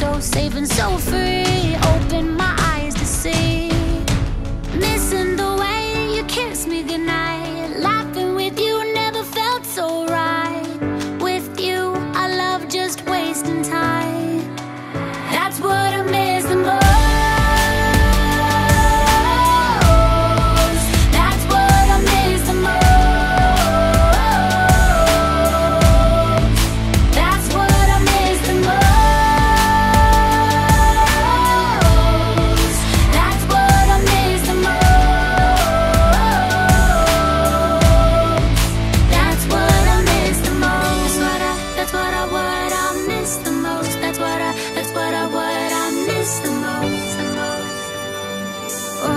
so safe and so free. Open my eyes to see. Missing the way you kiss me goodnight. Laughing with you never felt so right. With you, I love just wasting time. That's what I miss the most. That's what I miss the most. That's what I miss the most. That's what I miss the most. That's what I miss the most. That's what I miss the most. That's what I miss the most. Oh,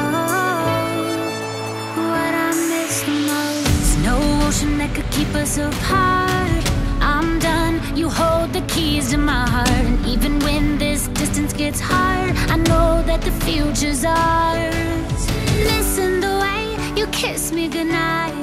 what I miss the most. No ocean that could keep us apart. I'm done, you hold the keys to my heart. And even when this distance gets hard, I know that the future's ours. Listen the way you kiss me goodnight.